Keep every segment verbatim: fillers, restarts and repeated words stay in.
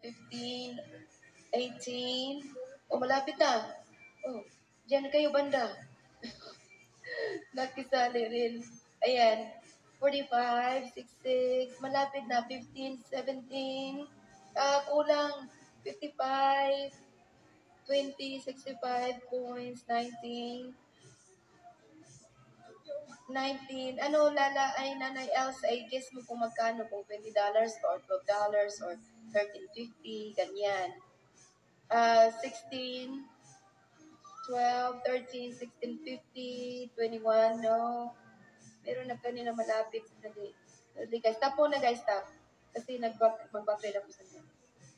fifteen, eighteen. Oh, malapit na. Oh, diyan kayo banda. Nakisali rin. Ayan. forty-five, sixty-six. Malapit na. fifteen, seventeen. Ah, kulang. fifty-five, twenty, sixty-five points, nineteen. nineteen. Ano, Lala, ay Nanay Elsa, I guess mo kung magkano, kung twenty dollars or twelve dollars or thirteen fifty, ganyan. Uh, sixteen, twelve, thirteen, sixteen fifty, twenty-one, no. Meron na kanina malapit. Dali. Dali guys, stop po na guys, stop. Kasi mag-backtrade ako sa inyo.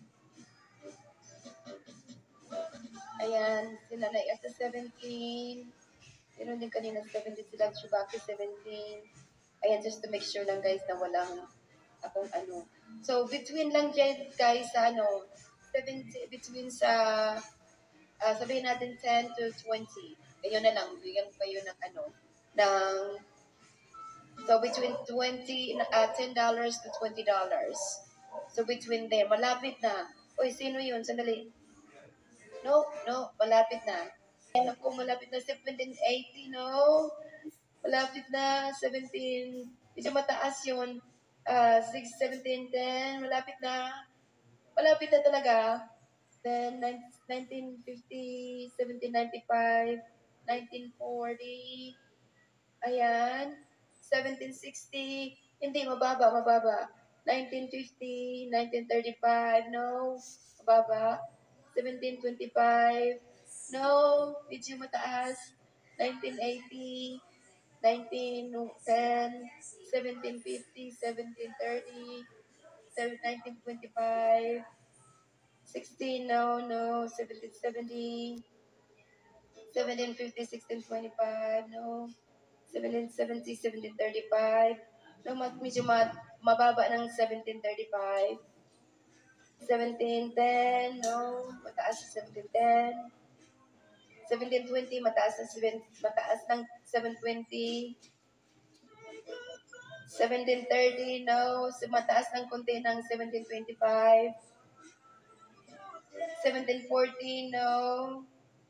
Ayan, si Nanay Elsa seventeen. Meron din kanina seventeen sila, Chewbacca seventeen. Ayan, just to make sure lang guys na walang akong ano. So, between lang dyan guys sa ano, seventeen, between sa, uh, sabihin natin ten to twenty. Ayun na lang, bigyan kayo ng ano, ng, so between twenty, uh, ten dollars to twenty dollars. So, between there, malapit na. Uy, sino yun? Sandali. No, no, malapit na. Ayan ako, malapit na seventeen eighty, no? Malapit na, seventeen, medyo mataas yun, uh, six, seventeen, ten, malapit na, malapit na talaga, then nineteen fifty, seventeen ninety-five, nineteen forty, ayan, seventeen sixty, hindi, mababa, mababa, nineteen fifty, nineteen thirty-five, no, mababa, seventeen twenty-five, no, medyo mataas, nineteen eighty, nineteen ten, seventeen fifty, seventeen thirty, nineteen twenty-five, sixteen, no, no, seventeen seventy, seventeen fifty, sixteen twenty-five, no, seventeen seventy, seventeen thirty-five, no, medyo mababa ng seventeen thirty-five, seventeen ten, no, mataas sa seventeen ten, seventeen twenty, mataas ng seven, mataas ng seven twenty, seventeen thirty, no, mataas ng konti ng seventeen twenty-five, seventeen forty, no,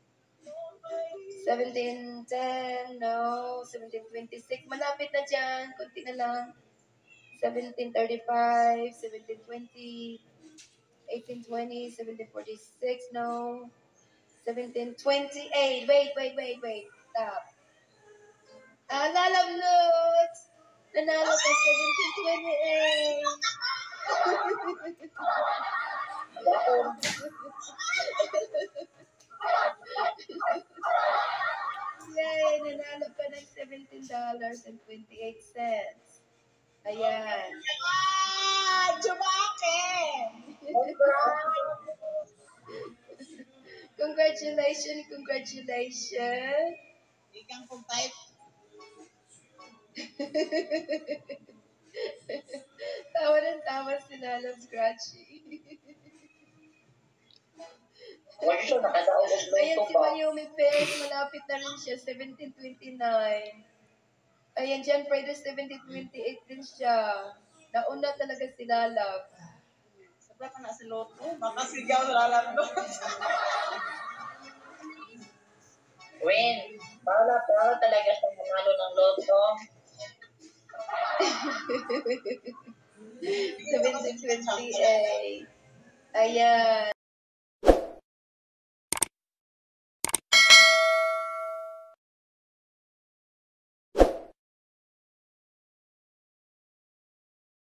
seventeen ten, no, seventeen twenty-six, malapit na dyan, konti na lang, seventeen thirty-five, seventeen twenty, eighteen twenty, seventeen forty-six, no, seventeen twenty-eight, wait, wait, wait, wait, stop. Ah, lalablots! Nanalo ka seventeen twenty-eight! Yay! Nanalo ka ng seventeen dollars and twenty-eight cents. Ayan. Ah! Chewbacca! Congratulations, congratulations. Ikang kong type. Tawa ng tawa si Lalo Scratchy. Ayan si Mayumi Pez, malapit na rin siya, seventeen twenty-nine. Ayan, Jan Friday, seventeen twenty-eight din siya. Nauna talaga si Lalab. Sabra ka na si Loto. Makasigaw sa Lalab. Win, para para talaga sa manalo ng Loto. seventeen twenty-eight. Ayan.